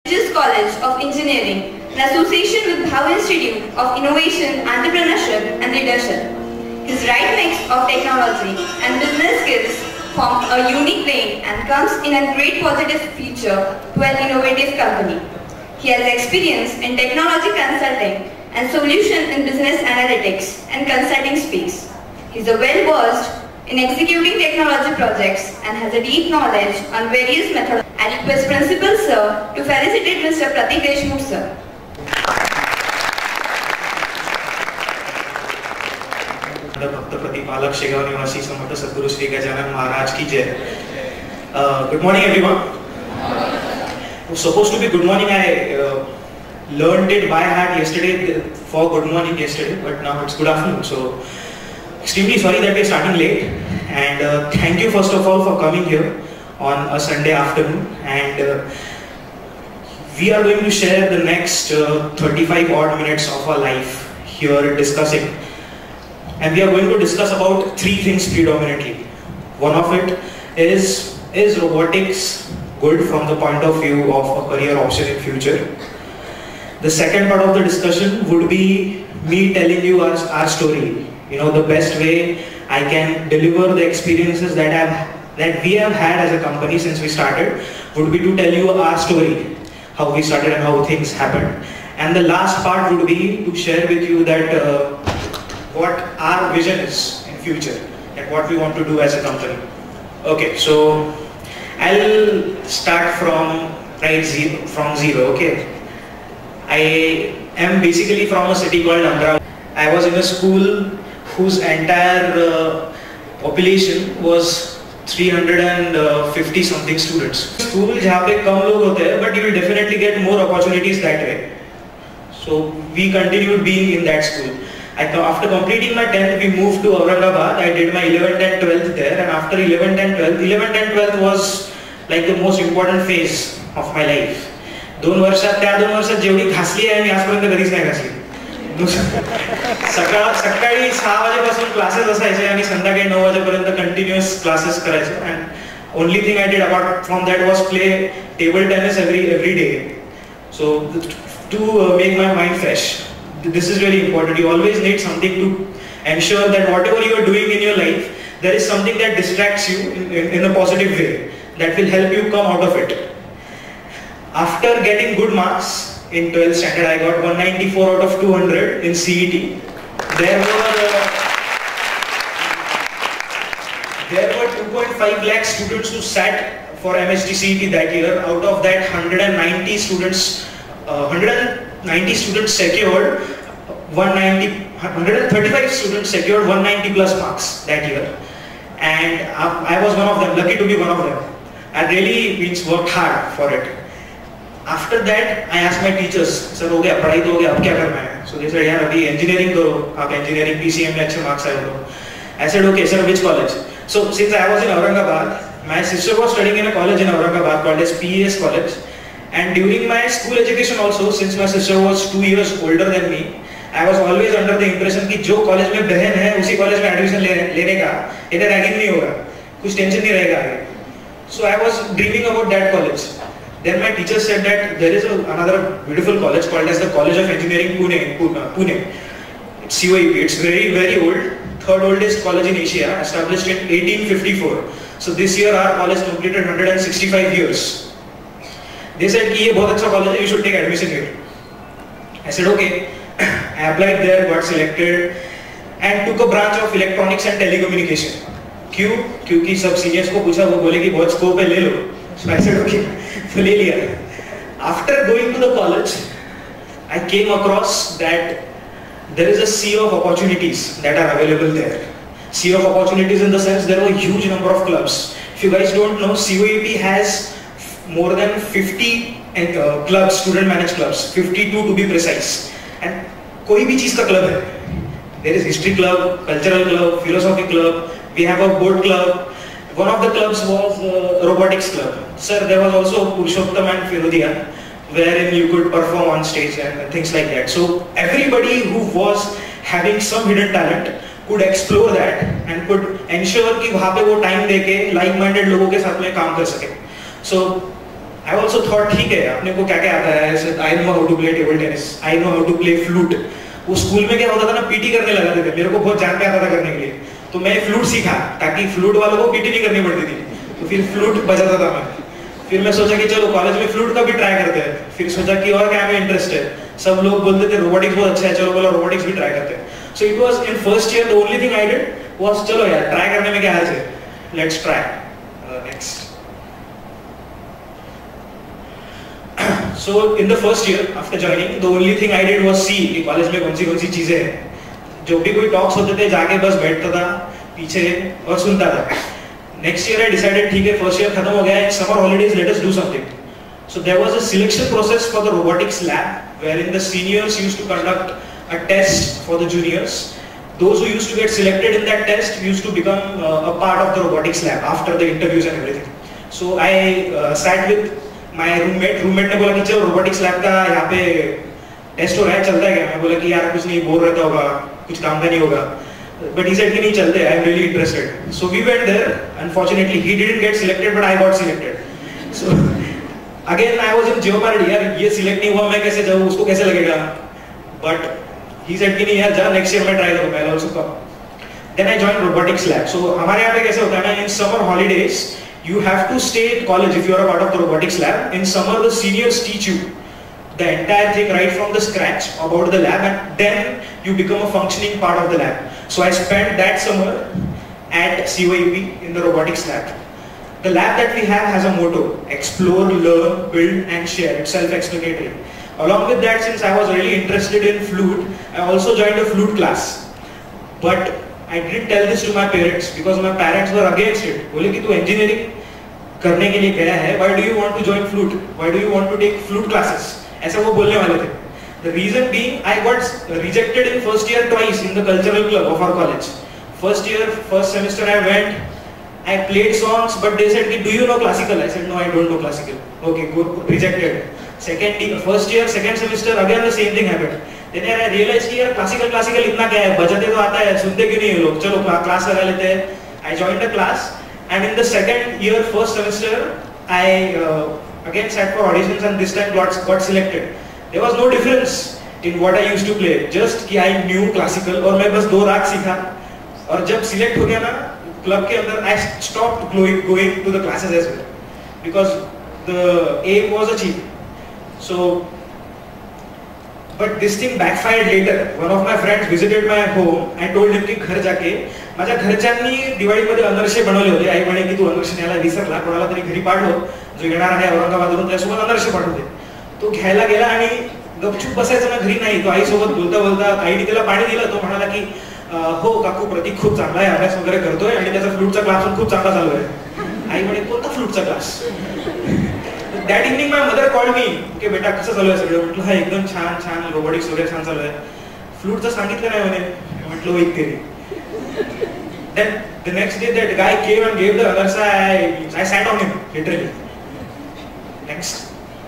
College of Engineering in association with BHAU Institute of Innovation, Entrepreneurship and Leadership. His right mix of technology and business skills form a unique blend and comes in a great positive feature to an innovative company. He has experience in technology consulting and solution in business analytics and consulting space. He is well-versed in executing technology projects and has a deep knowledge on various methods. I request Principal Sir to felicitate Mr. Pratik Deshmukh Sir. प्रतिपालक Shegaon निवासी समर्थ सद्गुरु श्री गजानन महाराज की जय. Good morning everyone. It was supposed to be good morning. I learned it by heart yesterday for good morning yesterday, but now it's good afternoon. So extremely sorry that we're starting late, and thank you first of all for coming here on a Sunday afternoon. And we are going to share the next 35 odd minutes of our life here discussing. And we are going to discuss about three things predominantly. One of it is robotics good from the point of view of a career option in future? The second part of the discussion would be me telling you our story. You know, the best way I can deliver the experiences that we have had as a company since we started would be to tell you our story, how we started and how things happened. And the last part would be to share with you that what our vision is in future and what we want to do as a company. Okay, so I'll start from zero. Okay, I am basically from a city called Inamdar. I was in a school whose entire population was 350 something students. School जहाँ पे कम लोग होते हैं, but you will definitely get more opportunities that way. So we continued being in that school. After completing my 10th, we moved to Aurangabad. I did my 11th and 12th there, and after 11th and 12th was like the most important phase of my life. त्या 2 वर्षात जेवढी घासली आहे मी आजपर्यंत कधीच नाही घासली. सकाळी 6 वाजेपासून classes असायचे आणि संध्याकाळी 9 वाजेपर्यंत कंटिन्युअस क्लासेस करायचे. And only thing I did apart from that was play table tennis every day. So to make my mind fresh. This is really important. You always need something to ensure that whatever you are doing in your life, there is something that distracts you in a positive way that will help you come out of it. After getting good marks in 12th standard, I got 194 out of 200 in CET. There were 2.5 lakh students who sat for MHT CET that year. Out of that, 190 students secured 135 students secured 190 plus marks that year, and I was one of them, lucky to be one of them. I really worked hard for it. After that, I asked my teachers, sir, हो गया पढ़ाई तो हो गया, अब क्या करना है? So they said, यार अभी engineering करो, आप engineering PCM में अच्छे marks आए हो. I said, okay sir, which college? So since I was in Aurangabad, my sister was studying in a college in Aurangabad called as PES College. And during my school education also, since my sister was 2 years older than me, I was always under the impression कि जो college में बहन है उसी college में admission लेने का, इधर रैगिंग नहीं होगा, कुछ टेंशन नहीं रहेगा आगे. So I was dreaming about that college. Then my teacher said that there is another beautiful college called as the College of Engineering Pune. It's COEP. It's very old, third oldest college in Asia, established in 1854. So this year our college completed 165 years. They said कि ये बहुत अच्छा college है, you should take admission here. I said okay. I applied there, got selected, and took a branch of electronics and telecommunication. क्यों? क्योंकि सब seniors को पूछा, वो बोले कि बहुत scope है, ले लो. So I said okay, तो ले लिया. After going to the college, I came across that there is a sea of opportunities that are available there. Sea of opportunities in the sense there were a huge number of clubs. If you guys don't know, COEP has more than 50 clubs, student managed clubs, 52 to be precise. And कोई भी चीज का club है. There is history club, cultural club, philosophy club. We have a board club. One of the clubs was robotics club. Sir, there was also Purushottam and Firodia, wherein you could perform on stage and things like that. So everybody who was having some hidden talent could explore that and could ensure कि वहाँ पे वो time देके like-minded लोगों के साथ में काम कर सके. So I also thought ठीक है अपने को क्या क्या आता है. I know how to play table tennis. I know how to play flute. वो स्कूल में क्या होता था ना, पीटी करने लगाते थे. मेरे को बहुत जान पे आता था करने के लिए. तो मैं फ्लूट सीखा ताकि फ्लूट वालों को पीटी नहीं करनी पड़ती थी. तो फिर फ्लूट बजाता था मैं. फिर मैं सोचा कि चलो कॉलेज में फ्लूट का भी ट्राई करते हैं. फिर सोचा कि और क्या में इंटरेस्ट है. सब लोग बोलते थे रोबोटिक्स बहुत अच्छा है, चलो बोला रोबोटिक्स भी ट्राई करते हैं. So it was in first year the only thing I did was चलो यार ट्राई करने में क्या हर्ज है, let's try. Next. So in the first year after joining, the only thing I did was see कि कॉलेज में कौन सी चीजें हैं. जो भी कोई टॉक्स होते थे जाके बस बैठता था पीछे और सुनता था. Next year I decided ठीक है first year खत्म हो गया है, summer holidays let us do something. So there was a selection process for the robotics lab wherein the seniors used to conduct a test for the juniors. Those who used to get selected in that test used to become a part of the robotics lab after the interviews and everything. So I sat with my roommate ने बोला कि चलो robotics lab का यहाँ पे test हो रहा है, चलता है क्या? मैं बोला कि यार कुछ नहीं, बोर रहता होगा, कुछ काम का नहीं होगा. But he said कि नहीं चलते, I am really interested. So we went there. Unfortunately, he didn't get selected, but I got selected. So again I was in jeopardy. यार ये select नहीं हुआ, मैं कैसे जाऊँ, उसको कैसे लगेगा? But he said कि नहीं यार जा, next year मैं try करूँगा, I'll also come. Then I joined robotics lab. So हमारे यहाँ पे कैसे होता है ना, in summer holidays you have to stay at college if you are a part of the robotics lab. In summer the seniors teach you the entire thing right from the scratch about the lab, and then you become a functioning part of the lab. So I spent that summer at COEP in the robotics lab. The lab that we have has a motto: explore, learn, build and share. It's self-explanatory. Along with that, since I was really interested in flute, I also joined a flute class. But I didn't tell this to my parents because my parents were against it. बोले कि तू engineering करने के लिए गया है, why do you want to join flute? Why do you want to take flute classes? ऐसा वो बोलने वाले थे. The reason being, I got rejected in first year twice in the cultural club of our college. First year, first semester I went, I played songs, but they said, do you know classical? I said, no, I don't know classical. Okay, go, rejected. First year, second semester, again the same thing happened. Then I realized कि यार classical इतना क्या है, बजाते तो आता है, सुनते क्यों नहीं है लोग, चलो class लगा लेते हैं. I joined the class, and in the second year, first semester, I again sat for auditions and this time got selected. There was no difference in what I used to play, just कि I knew classical और मैं बस 2 राग सीखा. और जब select हो गया ना club के अंदर, I stopped going to the classes as well because the aim was achieved. So, but this thing backfired later. One of my friends visited my home. I told him कि घर जाके माझ्या घरच्यांनी दिवाळीमध्ये अनर्शे बनवले होते. आई म्हणे की तू अनर्शे न्यायला विसरला, कोणाला तरी घरी पाठव जो येणार आहे औरंगाबादवरून, त्यासोबत अनर्शे पाठवते. तो घ्यायला गेला आणि गपचूप बसायचं ना घरी नाही. तो आईसोबत बोलता बोलता आईने त्याला पाणी दिलं. तो म्हणाला की हो काकू, प्रतीक खूप चांगला आहे, अभ्यास वगैरे करतोय आणि त्याचा फ्लूटचा क्लास पण खूप चांगला चालू आहे. आई म्हणे कोणता फ्लूटचा class? That evening my mother called me, okay बेटा कसं चालू आहे सगळं? म्हटलं हा एकदम छान रोबोटिक्स वगैरे छान चालू आहे. फ्लूटचं सांगितलं नाही म्हणे. म्हटलं हो इतके. Then the next day that guy came and gave the alarsa. I sat on him literally. Next.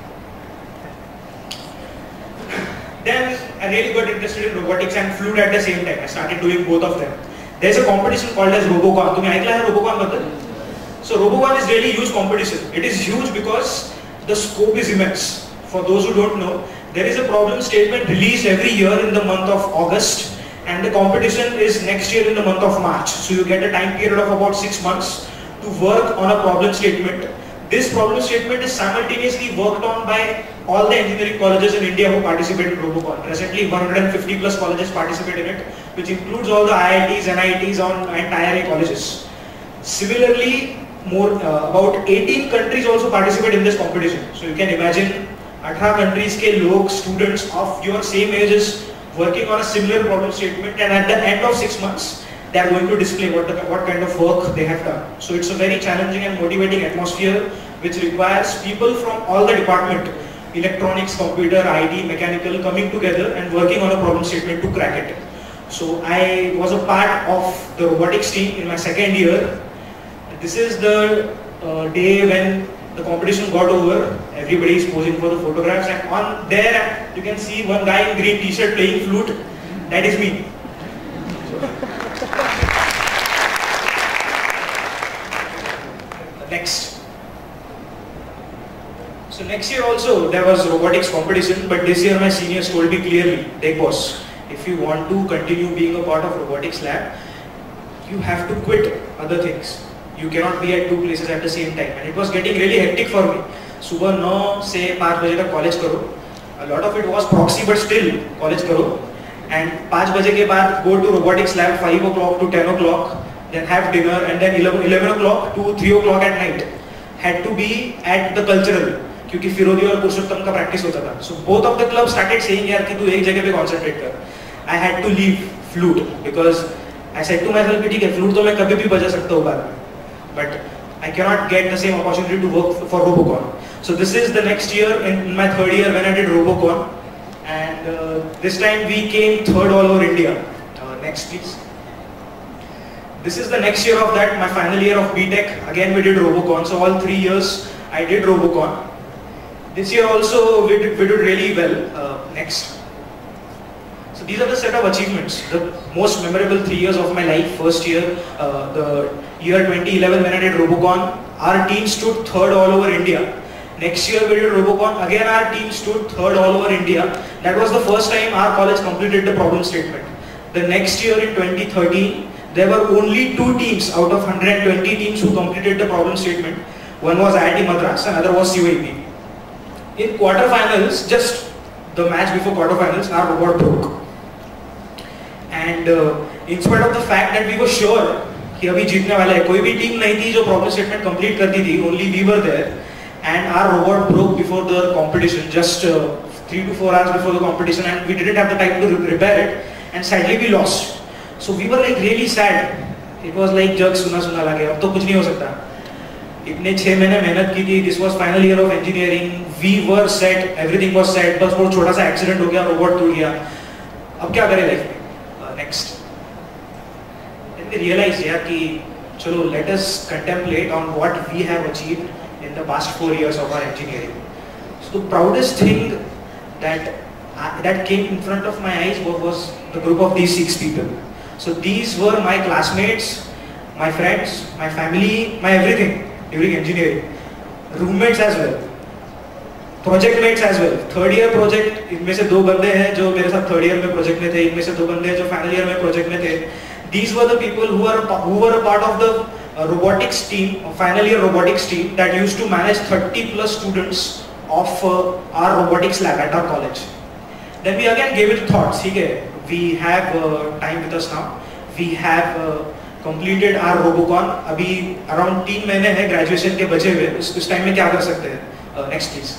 Then I really got interested in robotics and flute at the same time. I started doing both of them. There is a competition called as Robocon. तुम्ही ऐकलं आहे Robocon बद्दल? So Robocon is really huge competition. It is huge because the scope is immense. For those who don't know, there is a problem statement released every year in the month of August, and the competition is next year in the month of March. So you get a time period of about 6 months to work on a problem statement. This problem statement is simultaneously worked on by all the engineering colleges in India who participate in Robocon. Presently 150 plus colleges participate in it, which includes all the IITs, NITs and Tier A colleges. Similarly, about 18 countries also participate in this competition. So you can imagine 18 countries के लोग, students of your same ages working on a similar problem statement, and at the end of 6 months they are going to display what kind of work they have done. So it's a very challenging and motivating atmosphere which requires people from all the department, electronics, computer, IT, mechanical, coming together and working on a problem statement to crack it. So I was a part of the robotics team in my second year. This is the day when the competition got over. Everybody is posing for the photographs, and on there you can see one guy in green t-shirt playing flute. That is me. Next. So next year also there was robotics competition, but this year my seniors told me clearly, "Dekh boss, if you want to continue being a part of robotics lab, you have to quit other things. You cannot be at two places at the same time." And it was getting really hectic for me. सुबह 9 से 5 बजे तक college करो. A lot of it was proxy, but still college करो. And 5 बजे के बाद go to robotics lab 5 o'clock to 10 o'clock, then have dinner, and then 11 o'clock to 3 o'clock at night had to be at the cultural, क्योंकि फिरोदी और पुरुषोत्तम का practice होता था. So both of the clubs started saying यार कि तू एक जगह पे concentrate कर. I had to leave flute because I said to myself कि ठीक है flute तो मैं कभी भी बजा सकता हूँ बाद में, but I cannot get the same opportunity to work for Robocon. So this is the next year, in my third year, when I did Robocon, and this time we came third all over India. Next please. This is the next year of that, my final year of BTech. Again we did Robocon. So all 3 years I did Robocon. This year also we did really well. Next. So these are the set of achievements, the most memorable 3 years of my life. First year, the year 2011 when I did Robocon, our team stood third all over India. Next year we did Robocon, again our team stood third all over India. That was the first time our college completed the problem statement. The next year in 2013, there were only 2 teams out of 120 teams who completed the problem statement. One was IIT Madras, another was COEP. In quarterfinals, just the match before quarterfinals, our robot broke. And in spite of the fact that we were sure कि अभी जीतने वाला है, कोई भी team नहीं थी जो प्रॉब्लम स्टेटमेंट कंप्लीट करती थी, only we were there, and our robot broke before the competition, just 3 to 4 hours before the competition, and we didn't have the time to repair it, and sadly we lost. So we were like really sad. It was like जग सुना सुना लगे, अब तो कुछ नहीं हो सकता. इतने 6 महीने मेहनत की थी. This was final year of engineering. We were set, everything was set. बस वो छोटा सा एक्सीडेंट हो गया, रोबोट टूट गया. अब क्या करें लाइफ में? Next. Then we realized यार कि चलो let us contemplate on what we have achieved in the past 4 years of our engineering. So the proudest thing that came in front of my eyes was the group of these 6 people. So these were my classmates, my friends, my family, my everything during engineering. Roommates as well. Project mates as well. Third year project, इनमें से 2 बंदे हैं जो मेरे साथ third year में project में थे, इनमें से 2 बंदे हैं जो फाइनल ईयर में प्रोजेक्ट में थे. These were the people who were a part of the robotics team, final year robotics team that used to manage 30 plus students of our robotics lab at our college. Then we again gave it thoughts. ठीक है, we have time with us now. We have completed our Robocon. अभी around 3 महीने हैं graduation के बचे हुए. उस time में क्या कर सकते हैं? Next please.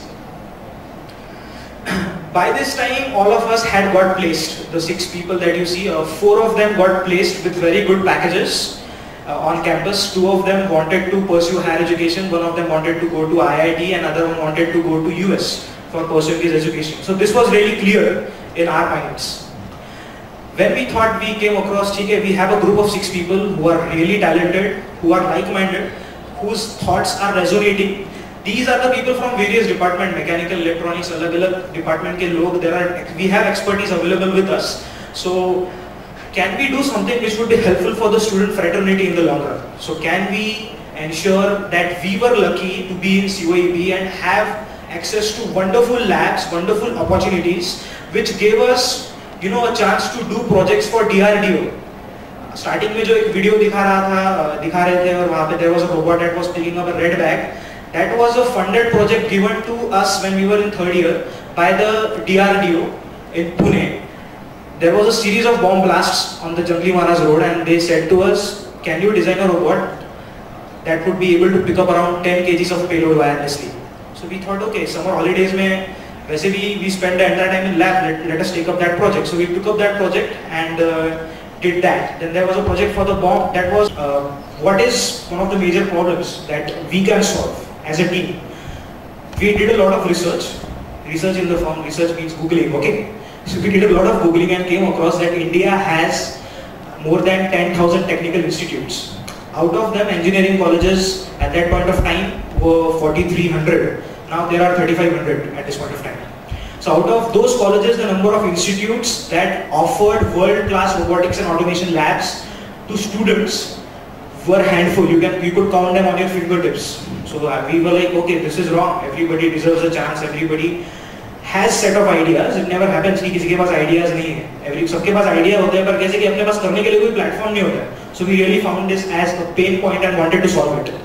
By this time, all of us had got placed. The 6 people that you see, 4 of them got placed with very good packages on campus. 2 of them wanted to pursue higher education. 1 of them wanted to go to IIT, and another one wanted to go to US for pursuing his education. So this was really clear in our minds. When we thought, we came across, okay, we have a group of 6 people who are really talented, who are like-minded, whose thoughts are resonating. These are the people from various departments, mechanical, electronics, अलग-अलग department के लोग. We have expertise available with us. So can we do something which would be helpful for the student fraternity in the long run? So can we ensure that we were lucky to be in COEP and have access to wonderful labs, wonderful opportunities, which gave us, a chance to do projects for DRDO. Starting में जो एक video दिखा रहे थे, और वहाँ पे there was a robot that was picking up a red bag. That was a funded project given to us when we were in third year by the DRDO in Pune. There was a series of bomb blasts on the Jangli Maharaj road, and they said to us, can you design a robot that would be able to pick up around 10 kgs of payload wirelessly? So we thought, okay, summer holidays में वैसे भी we spend the entire time in lab, let us take up that project. So we took up that project and did that. Then there was a project for the bomb. That was what is one of the major problems that we can solve as a team. We did a lot of research in the form, research means Googling, okay? So we did a lot of Googling and came across that India has more than 10,000 technical institutes. Out of them, engineering colleges at that point of time were 4,300. Now there are 3,500 at this point of time. So out of those colleges, the number of institutes that offered world-class robotics and automation labs to students were handful. You could count them on your fingertips. So we were like, okay, this is wrong. Everybody deserves a chance. Everybody has set of ideas. It never happens कि किसी के पास ideas नहीं है. सबके पास idea होते हैं पर कैसे कि अपने पास करने के लिए कोई platform नहीं होता है. So we really found this as a pain point and wanted to solve it.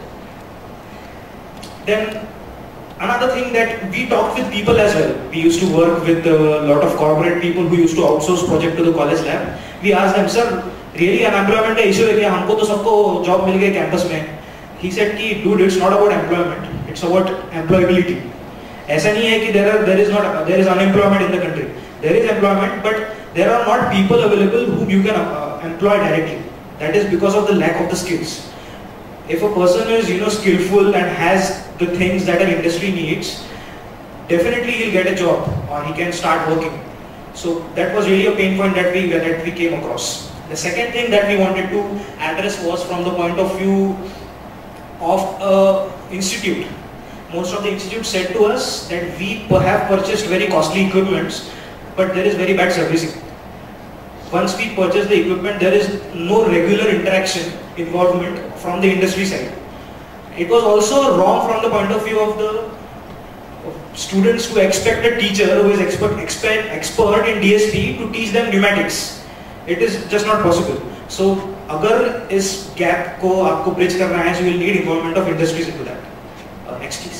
Then another thing that we talked with people as well. We used to work with a lot of corporate people who used to outsource project to the college lab. We asked them, sir, really unemployment का issue है क्या? हमको तो सबको job मिल गए campus में. He said कि dude, it's not about employment. It's about employability. ऐसा नहीं है कि there is unemployment in the country. There is employment, but there are not people available whom you can employ directly. That is because of the lack of the skills. If a person is skillful and has the things that an industry needs, definitely he'll get a job or he can start working. So that was really a pain point that we came across. The second thing that we wanted to address was from the point of view of an institute. Most of the institutes said to us that we have purchased very costly equipments, but there is very bad servicing. Once we purchase the equipment, there is no regular interaction, involvement from the industry side. It was also wrong from the point of view of the students to expect a teacher who is expert in DSP to teach them pneumatics. It is just not possible. So, अगर इस gap को आपको bridge करना है, so you will need involvement of industries into that. Next please.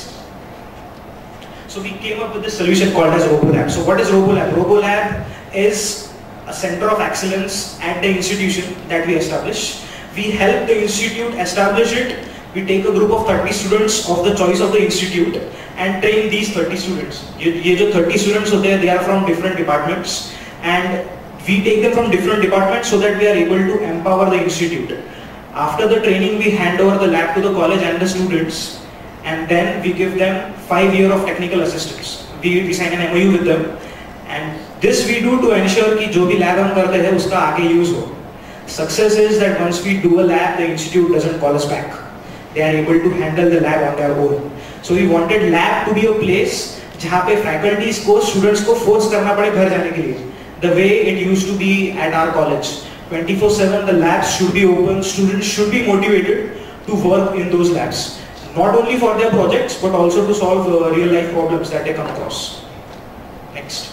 So we came up with this solution called as Robolab. So what is Robolab? Robolab is a center of excellence at the institution that we establish. We help the institute establish it. We take a group of 30 students of the choice of the institute and train these 30 students. ये जो 30 students होते हैं, they are from different departments, and we take them from different departments so that we are able to empower the institute. After the training, we hand over the lab to the college and the students, and then we give them 5 years of technical assistance. We sign an MOU with them, and this we do to ensure कि जो भी lab हम करते हैं उसका आगे use हो. Success is that once we do a lab, the institute doesn't call us back. They are able to handle the lab on their own. So we wanted lab to be a place जहाँ पे faculties को students को force करना पड़े घर जाने के लिए. The way it used to be at our college. 24/7 the labs should be open. Students should be motivated to work in those labs. Not only for their projects, but also to solve real life problems that they come across. Next.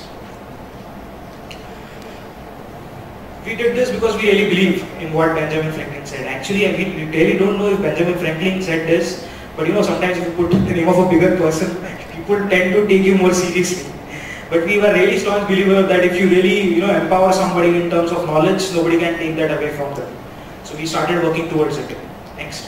We did this because we really believe in what Benjamin Franklin said. Actually, we really don't know if Benjamin Franklin said this, but sometimes if you put the name of a bigger person, people tend to take you more seriously. But we were really strong believers that if you really empower somebody in terms of knowledge, nobody can take that away from them. So we started working towards it. Next.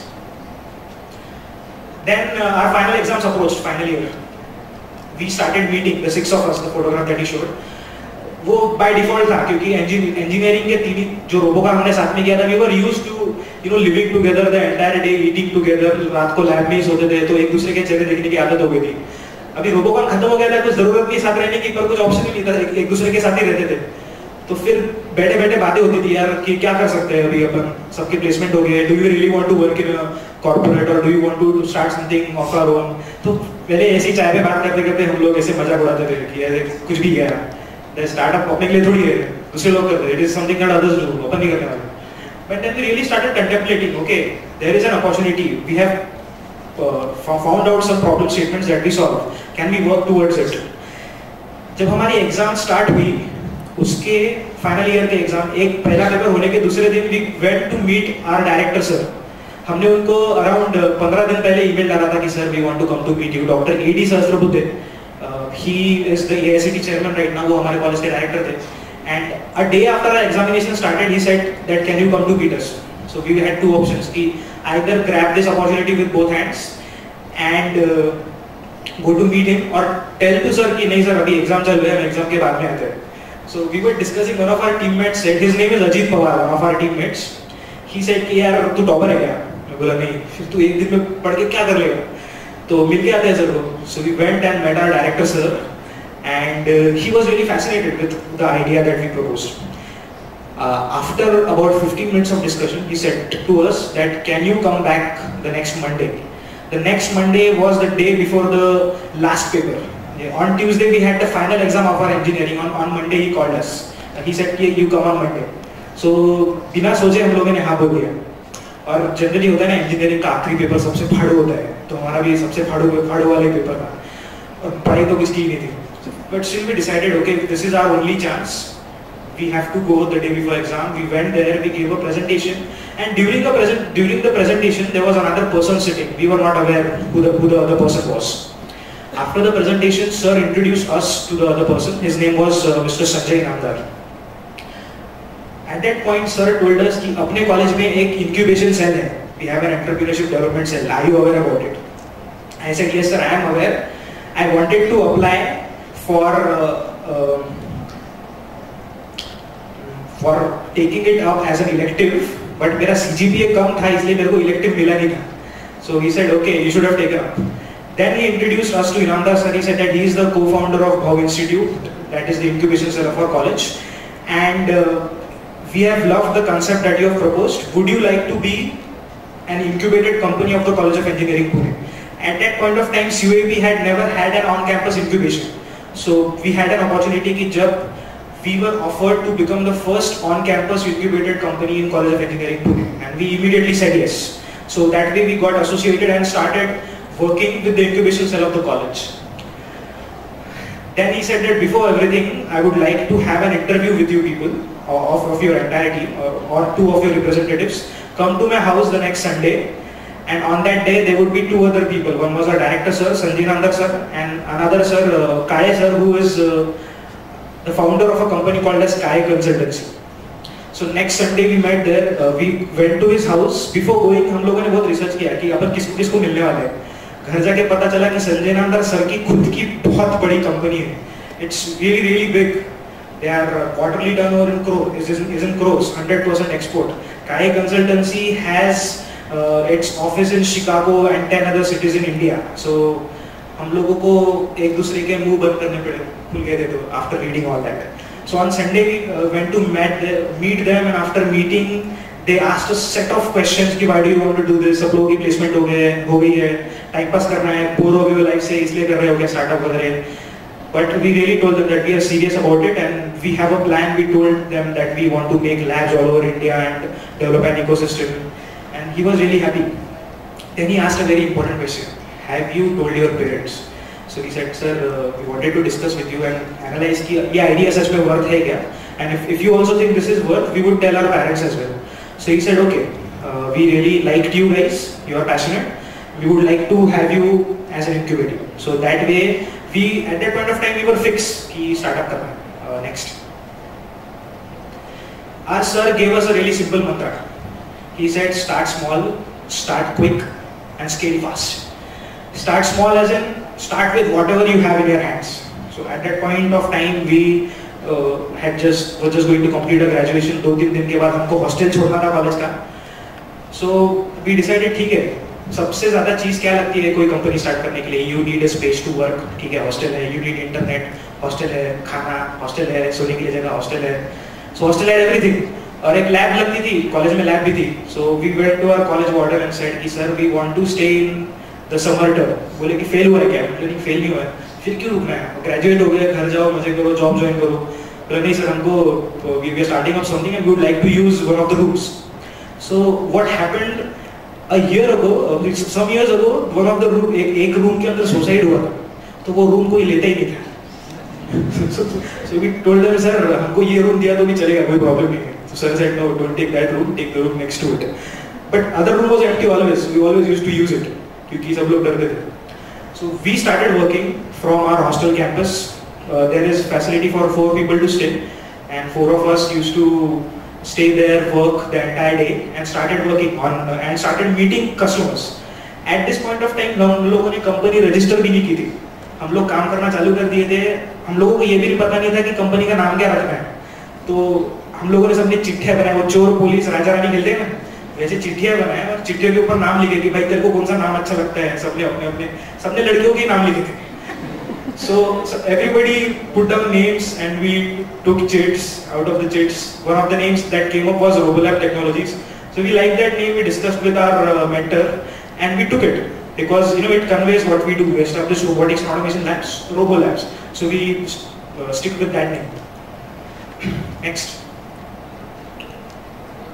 Then our final exams approached, final year. We started meeting, the 6 of us, the photograph that he showed. वो by default था क्योंकि engineering के तीन जो robo का हमने साथ में किया था, we were used to living together the entire day, eating together, रात को लैब में ही सोते थे, तो एक दूसरे के चेहरे देखने की आदत हो गई थी. अभी रोबोकॉन खत्म हो गया था, कुछ जरूरत नहीं साथ रहने की, पर कुछ ऑप्शन ही नहीं था, एक दूसरे के साथ ही रहते थे. तो फिर बैठे बैठे बातें होती थी यार कि क्या कर सकते हैं अभी अपन, सबके प्लेसमेंट हो गए, do you really want to work in a corporate or do you want to start something of our own. तो पहले ऐसी चाय पे बात करते करते हम लोग ऐसे मजाक उड़ाते थे कि यार कुछ भी है, स्टार्टअप अपने के लिए थोड़ी है, दूसरे लोग करते हैं, it is something that others do, अपन नहीं करने वाले. But then we really started contemplating, okay there is an opportunity, we have found out some problem statements that we solve, can we work towards it. जब हमारी exam start हुई, उसके final year के exam, एक पहला paper होने के दूसरे दिन we went to meet our director sir. हमने उनको अराउंड 15 दिन पहले ईमेल डाला था कि sir we want to come to meet you. Doctor AD Sahasrabuddhe, he is the AICT chairman right now, वो हमारे कॉलेज के डायरेक्टर थे. And a day after our examination started, he said that can you come to meet us. So we had two options, कि either grab this opportunity with both hands and go to meet him, or tell to sir कि नहीं sir अभी exam चल रहे हैं, हम exam के बाद में आते हैं. So we were discussing, one of our teammates said, his name is Ajit Pawar, one of our teammates. He said कि यार तू टॉपर है क्या? मैं बोला नहीं, फिर तू एक दिन में पढ़ के क्या कर लेगा? तो मिल के आते हैं सर को. So we went and met our director sir, and he was really fascinated with the idea that we proposed. After about 15 minutes of discussion, he said to us that can you come back the next Monday. The next Monday was the day before the last paper. On Tuesday we had the final exam of our engineering. On Monday he called us. He said you come on Monday. So बिना सोचे हम लोगों ने हाँ बोल दिया. और generally होता है ना इंजीनियरिंग का आखिरी पेपर सबसे फाड़ू होता है, तो हमारा भी सबसे फाड़ू वाले पेपर था और पढ़ाई तो किसकी नहीं थी. But still we decided, okay, this is our only chance. We have to go the day before exam. We went there, we gave a presentation, and during the presentation there was another person sitting. We were not aware who the other person was. After the presentation, sir introduced us to the other person. His name was Mr. Sanjay Inamdar. At that point, sir told us कि अपने college में एक incubation cell है. We have an entrepreneurship development cell. Are you aware about it? I said, yes sir, I am aware. I wanted to apply for taking it up as an elective, but मेरा CGPA कम था इसलिए मेरे को elective मिला नहीं था. So he said, okay, you should have taken up. Then he introduced us to Inamdar sir. He said that he is the co-founder of BHAU Institute, that is the Incubation Centre of our college, and we have loved the concept that you have proposed. Would you like to be an incubated company of the College of Engineering Pune? At that point of time, COEP had never had an on-campus incubation. So we had an opportunity कि जब we were offered to become the first on-campus incubated company in College of Engineering Pune, and we immediately said yes. So that way we got associated and started working with the incubation cell of the college. Then he said that before everything, I would like to have an interview with you people of your entire team or two of your representatives. Come to my house the next Sunday. And on that day, there would be two other people. One was our director sir, Sanjay Nandar sir, and another sir, Kale sir, who is the founder of a company called as Kale Consultancy. So next Sunday we met there. We went to his house. Before going, हम लोगों ने बहुत research किया कि अपन किसको किसको मिलने वाले हैं. घर जाके पता चला कि संजय नंदर सर की खुद की बहुत बड़ी कंपनी है. It's really big. They are quarterly turnover in crores. Is in crores. 100% export. Kale Consultancy has its office in Chicago and 10 other cities in India. So हम लोगों को एक दूसरे के मुंह बंद करने पड़े, खुल गए थे तो after reading all that. So on Sunday we went to meet them, and after meeting they asked us set of questions कि why do you want to do this? सब लोगों की placement हो गई है, time pass करना है, bore हो गए life से इसलिए कर रहे हो क्या startup वगैरह. But we really told them that we are serious about it and we have a plan. We told them that we want to make labs all over India and develop an ecosystem. And he was really happy. Then he asked a very important question. Have you told your parents? So he said, sir, we wanted to discuss with you and analyze कि ये idea सच में worth है क्या? And if you also think this is worth, we would tell our parents as well. So he said, okay, we really liked you guys. You are passionate. We would like to have you as an incubator. So that way, at that point of time, we were fixed कि startup करना next. Our sir gave us a really simple mantra. He said, start small, start quick, and scale fast. Start small as in, start with whatever you have in your hands. So at that point of time, we were just going to complete a graduation. 2-3 दिन के बाद हमको hostel छोड़ना था college का. So we decided ठीक है, सबसे ज़्यादा चीज़ क्या लगती है कोई कंपनी स्टार्ट करने के लिए? You need a space to work. ठीक है, hostel है. You need internet. Hostel है, खाना. Hostel है, सोने के लिए जगह. Hostel है. So hostel had everything. और एक लैब लगती थी, कॉलेज में लैब भी थी. So we went to our college warden and said कि sir, we want to stay in the summer term. बोले कि फेल हुआ है क्या? बोले नहीं, फेल नहीं हुआ है. फिर क्यों रुकना है? ग्रेजुएट हो गए, घर जाओ, मजे करो, जॉब ज्वाइन करो. बोले नहीं सर, हमको we are starting up something and we would like to use one of the rooms. So what happened a year ago, some years ago, one of the room, एक room के अंदर suicide हुआ था. तो वो room कोई लेता ही नहीं था. So we told them, sir, हमको ये रूम दिया तो भी चलेगा, कोई प्रॉब्लम नहीं है. So sir said, no, don't take that room, take the room next to it. But other room was empty always. We always used to use it क्योंकि सब लोग डरते थे. So we started working from our hostel campus. There is facility for 4 people to stay, and 4 of us used to stay there, work the entire day, and started working on and started meeting customers. At this point of time, हम लोगों ने company register भी नहीं की थी. हम लोग काम करना चालू कर दिए थे. हम लोगों को ये भी नहीं पता नहीं था कि कंपनी का नाम क्या रखना है. तो हम लोगों ने सबने चिट्ठियां बनाए. वो चोर पुलिस राजा रानी खेलते हैं ना, वैसे चिट्ठियां बनाए और चिट्ठियों के ऊपर नाम लिखे कि भाई तेरे को कौन सा नाम अच्छा लगता है. सबने लड़कियों के नाम लिखे थे. So everybody put down names and we took chits. Out of the chits, one of the names that came up was Robolab Technologies. So we liked that name. We discussed with our mentor and we took it because it conveys what we do. We established robotics and automation labs, Robolabs. So we stick with that name. Next.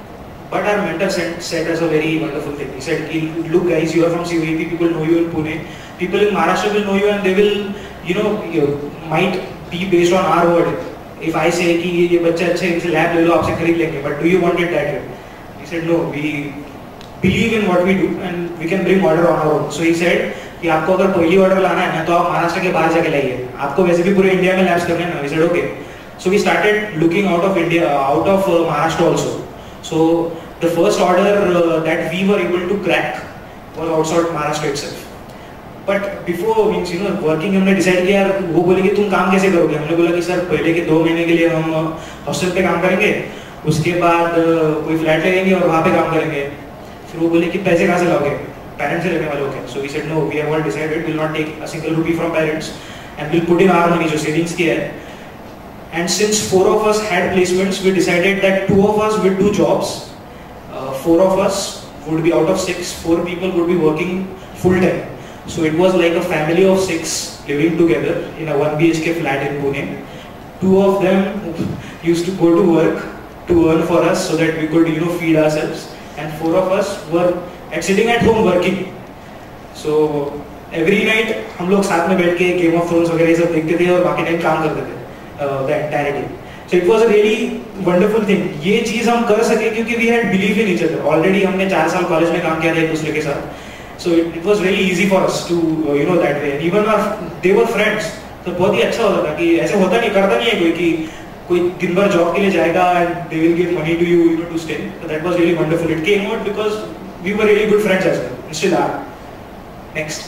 But our mentor said us a very wonderful thing. He said, look guys, you are from COEP, people know you in Pune. People in Maharashtra will know you and they will, you might be based on our word. If I say कि ये बच्चा अच्छा है, इसे lab ले लो, आपसे खरीद लेंगे. But do you want it that way? He said, no, we believe in what we do and we can bring order on our own. So he said कि आपको अगर पहली order लाना है ना तो आप महाराष्ट्र के बाहर जाके लाइए. आपको वैसे भी पूरे इंडिया में labs करने हैं ना. We said okay. So we started looking out of India, out of Maharashtra also. So the first order that we were able to crack was outside Maharashtra itself. But before means working हमने decide किया यार वो बोले कि तुम काम कैसे करोगे. हमने बोला कि सर पहले के 2 महीने के लिए हम हॉस्टल पे काम करेंगे, उसके बाद कोई फ्लैट लेंगे और वहाँ पे काम करेंगे. फिर वो बोले कि पैसे कहाँ से लाओगे, पेरेंट्स से लेने वाले हो क्या. So we said no, we have all decided we'll not take a single rupee from parents and we'll put in our money जो savings किया है. And since 4 of us had placements, we decided that 2 of us would do jobs, 4 of us would be out of 6, 4 people would be working full time. So it was like a family of 6 living together in a 1 BHK flat in Pune. 2 of them used to go to work to earn for us so that we could feed ourselves, and 4 of us were sitting at home working. So every night हम लोग साथ में बैठ के Game of Thrones वगैरह ये सब देखते थे और बाकी टाइम काम करते थे. The entire day. So it was a really wonderful thing. ये चीज हम कर सके क्योंकि we had belief in each other. Already हमने 4 साल कॉलेज में काम किया था एक दूसरे के साथ. So it was really easy for us to that way. And even they were friends. तो बहुत ही अच्छा होता था कि ऐसे होता नहीं, करता नहीं है कोई कि कोई दिन भर जॉब के लिए जाएगा and they will give money to you to stay. So that was really wonderful. It came out because we were really good friends as well. And still are. Next.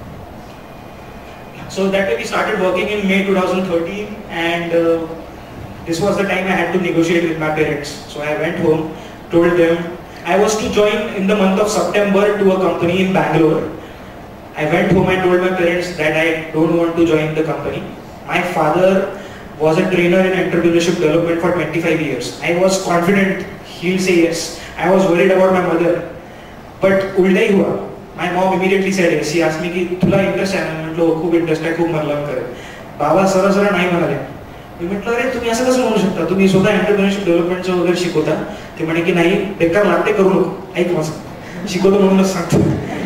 So that way we started working in May 2013, and this was the time I had to negotiate with my parents. So I went home, told them I was to join in the month of September to a company in Bangalore. I went home and told my parents that I don't want to join the company. My father was a trainer in entrepreneurship development for 25 years. I was confident he'll say yes. I was worried about my mother, but उल्टा ही हुआ. My mom immediately said yes. She asked me कि तुला interest आहे ना. म्हटलं खूप interest आहे, खूप मला करे. बाबा सरळ नाही म्हणाले. मी म्हटलं अरे तुम्ही असं कसं म्हणू शकता, तुम्ही स्वतः एंटरप्रेन्योरशिप डेव्हलपमेंटचं वगैरे शिकवता. ते म्हणे की नाही बेकार लागते, करू नको, ऐक माझं, शिकवतो म्हणूनच सांगतो.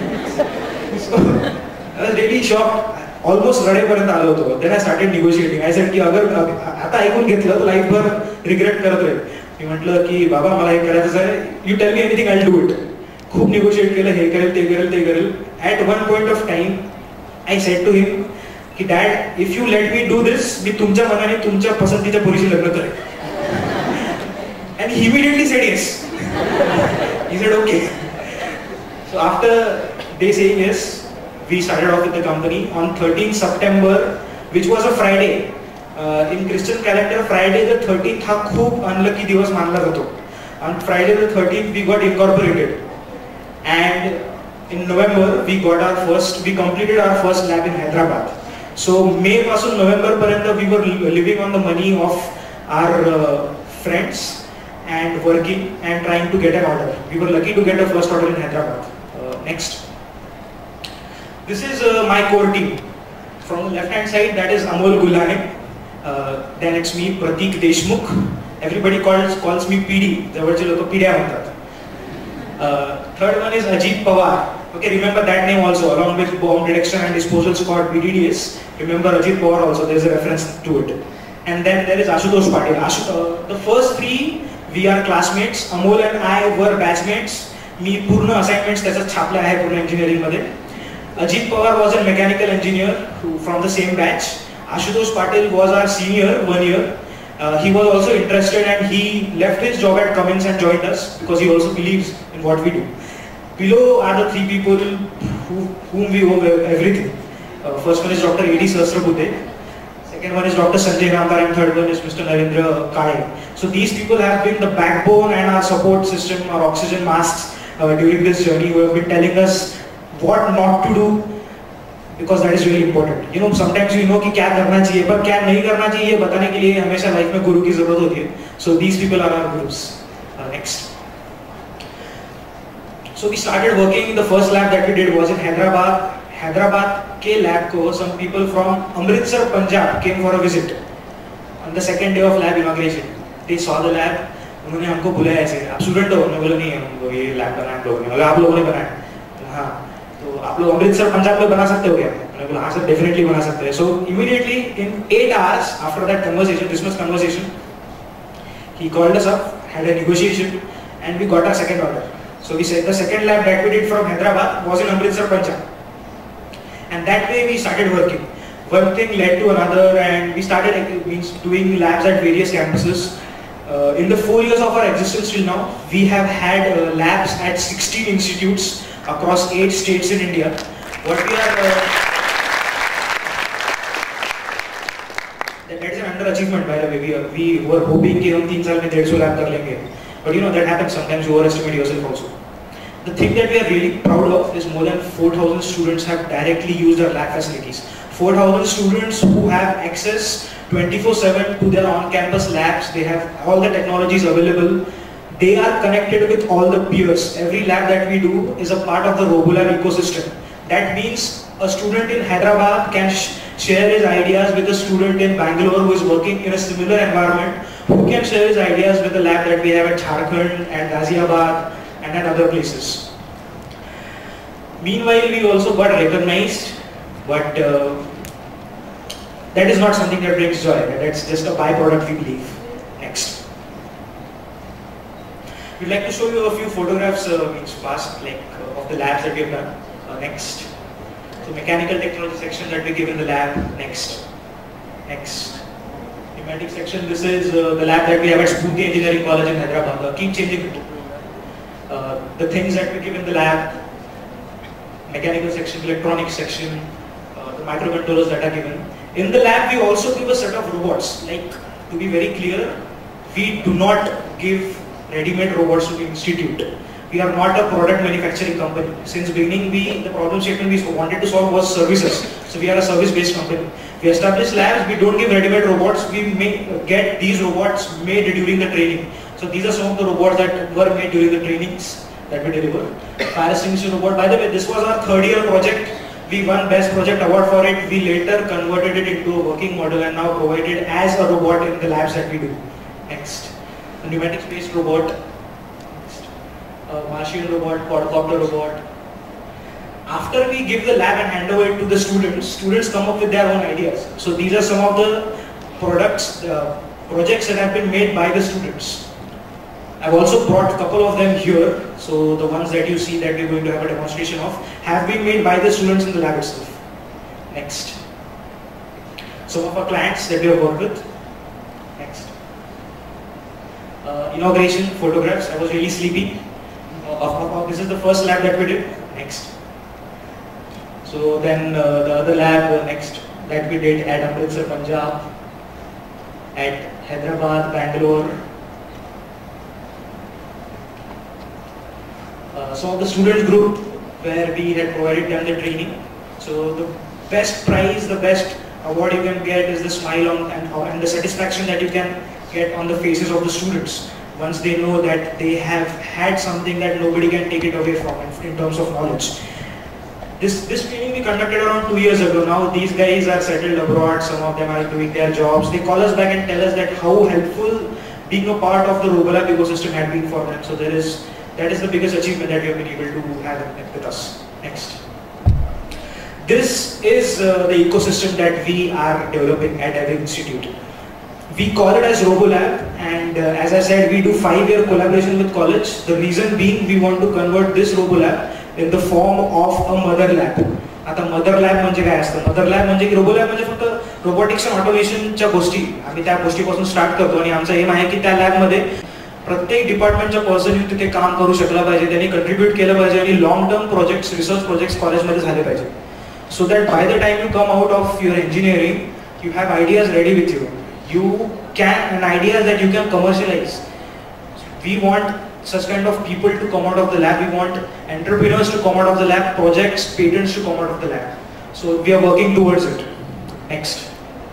I was really shocked. Almost रडेपर्यंत आलो होतो. Then I started negotiating. I said की अगर आता ऐकून घेतलं तर लाईफभर रिग्रेट करत राहील. मी म्हटलं की बाबा मला हे करायचं आहे, you tell me anything I will do it. खूप निगोशिएट केलं, हे करेल ते करेल ते करेल. At one point of time I said to him की dad if you let me do this, मी तुमच्या मनाने तुमच्या पसंतीच्या पोरीशी लग्न करेन. And he immediately said yes. He said okay. So after they saying yes, we started off with the company on 13th September, which was a Friday. In Christian calendar, Friday the 13th हा खूप unlucky दिवस मानला जातो. On Friday the 13th we got incorporated, and in November we completed our first lab in Hyderabad. So May पासून November पर्यंत we were living on the money of our friends and working and trying to get an order. We were lucky to get a first order in Hyderabad. Next. This is my core team. From the left hand side, that is Amol Gulhane. Then it's me, Pratik Deshmukh. Everybody calls me PD. जवळचे लोक पिढ्या म्हणतात. Third one is Ajit Pawar. Okay, remember that name also, along with Bomb Detection and Disposal Squad (BDDS). Remember Ajit Pawar also. There's a reference to it. And then there is Ashutosh Patil. The first 3 we are classmates. Amol and I were batchmates. मी पूर्ण assignments त्याच्यात छापले आहे पूर्ण engineering मध्ये. Ajit Pawar was a mechanical engineer from the same batch. Ashutosh Patil was our senior 1 year. He was also interested and he left his job at Cummins and joined us because he also believes in what we do. Below are the 3 people whom we owe everything. First one is Dr. A.D. Sahasrabudhe. Second one is Dr. Sanjay and third one is Mr. Narendra Kale. So these people have been the backbone and our support system, our oxygen masks during this journey, who have been telling us what not to do, because that is really important. You know, sometimes you know कि क्या करना चाहिए, पर क्या नहीं करना चाहिए ये बताने के लिए हमेशा लाइफ में गुरु की जरूरत होती है. So these people are our gurus. Next. So we started working. The first lab that we did was in Hyderabad. Hyderabad के lab को some people from Amritsar, Punjab came for a visit on the second day of lab inauguration. They saw the lab. उन्होंने हमको बुलाया ऐसे, आप student हो? उन्होंने बोला नहीं हम ये लैब बनाया हम लोगों ने। बोला आप लोगों ने बनाया? हाँ, तो आप लोग अमृतसर पंजाब में बना सकते हो क्या? उन्होंने बोला हाँ सर डेफिनेटली बना सकते हैं। So immediately in 8 hours after that conversation, Christmas conversation, he called us up, had a negotiation, and we got our second order. So we said the second lab that we did from Hyderabad was in Amritsar, Punjab, and that way we started working. One thing led to another, and we started doing labs at various campuses. In the 4 years of our existence till now, we have had labs at 16 institutes across 8 states in India. What we are that is an underachievement by the way. We were hoping कि हम 3 साल में 150 lab कर लेंगे, but you know that happens sometimes. You overestimate yourself also. The thing that we are really proud of is more than 4,000 students have directly used our lab facilities. 4,000 students who have access 24/7 to their on-campus labs. They have all the technologies available. They are connected with all the peers. Every lab that we do is a part of the Robolab ecosystem. That means a student in Hyderabad can share his ideas with a student in Bangalore who is working in a similar environment, who can share his ideas with the lab that we have at Jharkhand and Ghaziabad and at other places. Meanwhile, we also got recognized, but that is not something that brings joy. That's just a byproduct, we believe. Next. We'd like to show you a few photographs of the labs that we have done. Next. So mechanical technology section that we give in the lab. Next. Next. Pneumatic section. This is the lab that we have at Sahasrabudhe Engineering College in Hyderabad. Keep changing it. The things that we give in the lab. Mechanical section, electronics section, the microcontrollers that are given. In the lab, we also give a set of robots. Like, to be very clear, we do not give ready-made robots to the institute. We are not a product manufacturing company. Since beginning, the problem statement we wanted to solve was services. So we are a service-based company. We establish labs. We don't give ready-made robots. We get these robots made during the training. So these are some of the robots that were made during the trainings that we deliver. Fire extinguisher robot. By the way, this was our 3rd year project. We won Best Project Award for it. We later converted it into a working model and now provide it as a robot in the labs that we do. Next. A pneumatic-based robot. Next. A Martian robot, quadcopter robot. After we give the lab and hand over it to the students come up with their own ideas. So these are some of the projects that have been made by the students. I've also brought a couple of them here. So the ones that you see that we're going to have a demonstration of have been made by the students in the lab itself. Next. Some of our clients that we have worked with. Next. Inauguration photographs. I was really sleepy. This is the first lab that we did. Next. So then the other lab next that we did at Amritsar, Punjab, at Hyderabad, Bangalore. Some of the student group where we had provided them the training. So the best prize, the best award you can get is the smile and the satisfaction that you can get on the faces of the students once they know that they have had something that nobody can take it away from in terms of knowledge. This training we conducted around 2 years ago. Now these guys are settled abroad, some of them are doing their jobs. They call us back and tell us that how helpful being a part of the Robolab ecosystem had been for them. So that is the biggest achievement that we have been able to have with us. Next. This is the ecosystem that we are developing at every institute. We call it as Robolab, and as I said, we do 5-year collaboration with college. The reason being we want to convert this Robolab in the form of a mother lab. आता mother lab म्हणजे काय असतं? Mother lab म्हणजे की robo lab म्हणजे फक्त robotics आणि ऑटोमेशनच्या गोष्टी आम्ही त्या गोष्टीपासून स्टार्ट करतो आणि आमचं एम आहे की त्या लॅबमध्ये प्रत्येक डिपार्टमेंटच्या पर्सन तिथे काम करू शकला पाहिजे, त्यांनी कंट्रीब्यूट केलं पाहिजे आणि long term projects, research projects कॉलेजमध्ये झाले पाहिजे. So that by the time you come out of your engineering you have ideas ready with you. You can, and ideas that you can commercialize. We want such kind of people to come out of the lab. We want entrepreneurs to come out of the lab, projects, patents to come out of the lab. So we are working towards it. Next.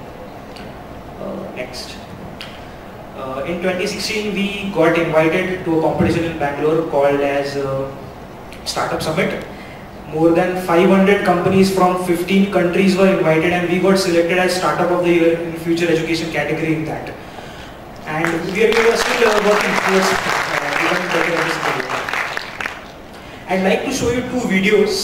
Next. In 2016, we got invited to a competition in Bangalore called as Startup Summit. More than 500 companies from 15 countries were invited, and we got selected as Startup of the Year in Future Education category in that. and we are still working towards becoming better at this area. I'd like to show you 2 videos.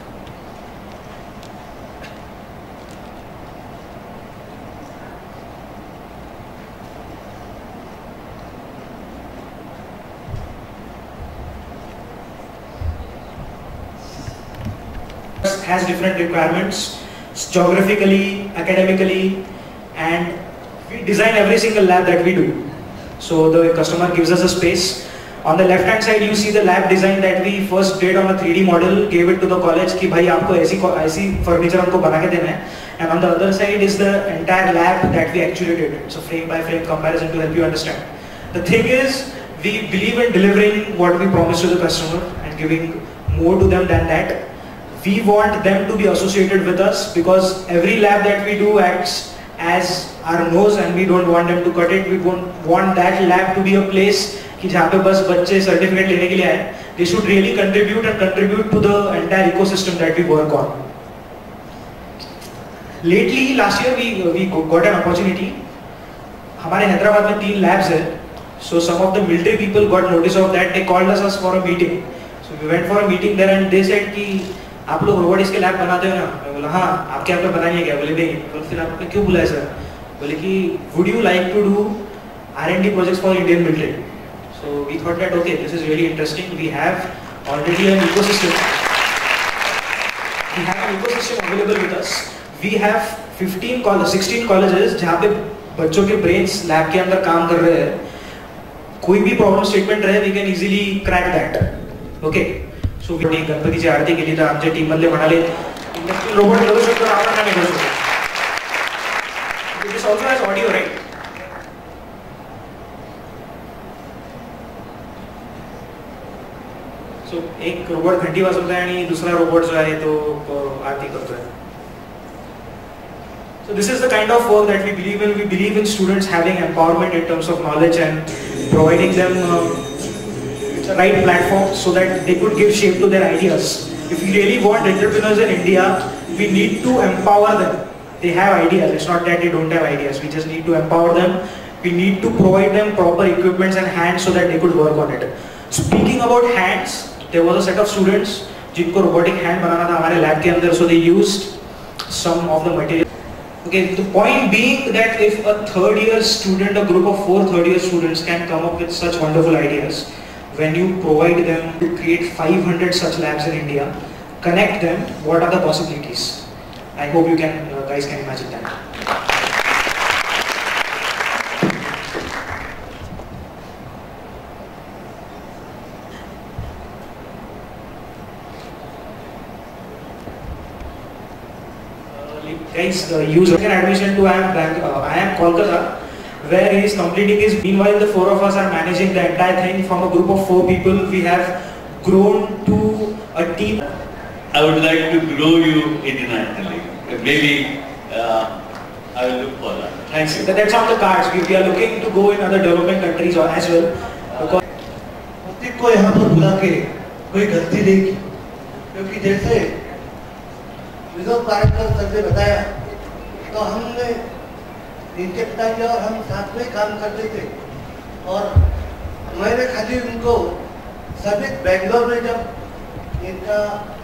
Has different requirements geographically, academically, and we design every single lab that we do. So the customer gives us a space. On the left hand side you see the lab design that we first did on a 3D model, gave it to the college कि भाई आपको ऐसी furniture हमको बना के देना है. And on the other side is the entire lab that we actually did. It's a frame by frame comparison to help you understand. The thing is, we believe in delivering what we promise to the customer and giving more to them than that. We want them to be associated with us because every lab that we do acts as our nose and we don't want them to cut it. We want that lab to be a place कि जहाँ पे बस बच्चे certificate लेने के लिए आए. They should really contribute to the entire ecosystem that we work on. Lately, last year we got an opportunity. हमारे हैदराबाद में 3 labs है. So some of the military people got notice of that. They called us for a meeting. So we went for a meeting there and they said कि आप लोग robotics के lab बनाते हो ना? मैं बोला हाँ, आपके यहाँ पे बनानी है क्या? बोले नहीं. तो फिर आपने क्यों बुलाया सर? बोले कि would you like to do R&D projects for Indian military? So we thought that okay, this is really interesting. We have already an ecosystem. We have an ecosystem available with us. We have 16 colleges जहाँ पे बच्चों के brains lab के अंदर काम कर रहे हैं. कोई भी problem statement रहे, we can easily crack that. Okay. So we गणपतीची आरती केली तर आमच्या टीम मधले म्हणाले इंडस्ट्रियल रोबोट करू शकतो आपण का नाही करू शकतो. This also has audio, right? So एक रोबोट घंटी वाजवतोय आणि दूसरा रोबोट जो आहे तो आरती करतोय. So this is the kind of work that we believe in. We believe in students having empowerment in terms of knowledge and providing them the right platform so that they could give shape to their ideas. If we really want entrepreneurs in India, we need to empower them. They have ideas. It's not that they don't have ideas. We just need to empower them. We need to provide them proper equipments and hands so that they could work on it. Speaking about hands, there was a set of students जिनको robotic hand बनाना था हमारे lab के अंदर, so they used some of the material. Okay, the point being that if a third year student, a group of 4 third year students can come up with such wonderful ideas, when you provide them to create 500 such labs in India, connect them, what are the possibilities? I hope you guys can imagine that. Guys, use admission to IIM Kolkata, where he is completing his. Meanwhile, the 4 of us are managing the entire thing. From a group of 4 people, we have grown to a team. I would like to grow you internationally. Maybe I will look for that. Thanks. That's on the cards. We are looking to go in other developing countries as well. Because प्रत्येक को यहाँ पर बुला के कोई गलती नहीं की, क्योंकि जैसे विनोद पारेकर सर ने बताया, तो हमने इनके पिताजी और हम साथ में काम करते थे. और मैंने खाली उनको सभी बेंगलोर में जब इनका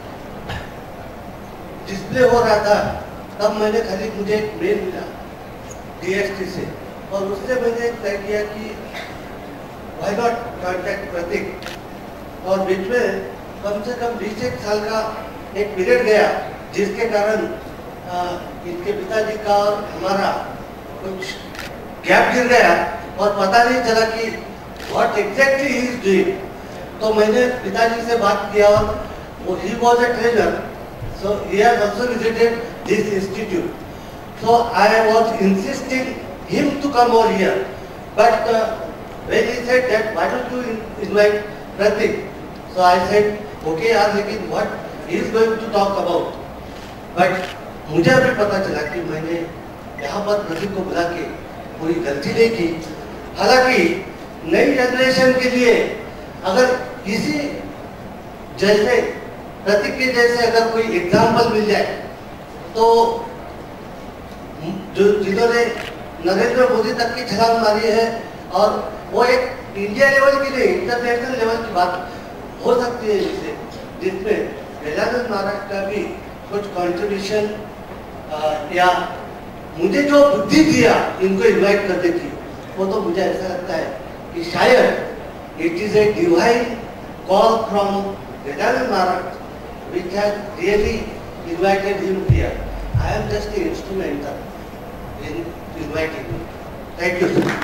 डिस्प्ले हो रहा था, तब मैंने खाली मुझे एक मेल मिला DST से, और उससे मैंने तय किया कि व्हाई नॉट कॉन्टैक्ट प्रतीक. और बीच में कम से कम 20 साल का एक पीरियड गया, जिसके कारण इनके पिताजी का और हमारा कुछ गैप गिर गया और पता नहीं चला कि what exactly he is doing. तो मैंने पिताजी से बात किया और he was a trainer, so he has also visited this institute. So I was insisting him to come over here, but when he said that why don't you invite Prateek, so I said okay यार, लेकिन what he is going to talk about. But मुझे अभी पता चला कि मैंने यहाँ पर प्रतीक को बुला के कोई गलती नहीं की. हालांकि नई जनरेशन के लिए अगर किसी जैसे प्रतीक के जैसे अगर कोई एग्जाम्पल मिल जाए, तो जो जिन्होंने नरेंद्र मोदी तक की छलांग मारी है और वो एक इंडिया लेवल की नहीं, इंटरनेशनल लेवल की बात हो सकती है इससे, जिसमें गजानन महाराज का भी कुछ कंट्रीब्यूशन या मुझे जो बुद्धि दिया इनको इन्वाइट करने की, वो तो मुझे ऐसा लगता है कि शायद it is a divine call from Gajanan Maharaj which has really invited him here. I am just the instrumental in inviting him. Thank you, sir.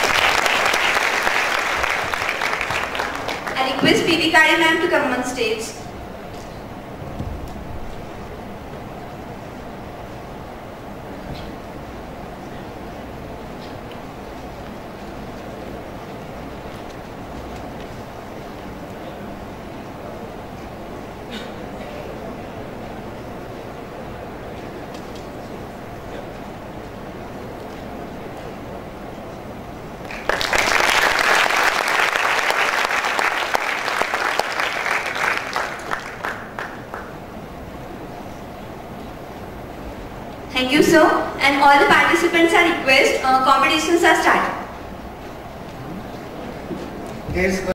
I request P.V. Kale ma'am to come on stage. Thank you, sir. And all the participants are requested. Competitions are started. Yes.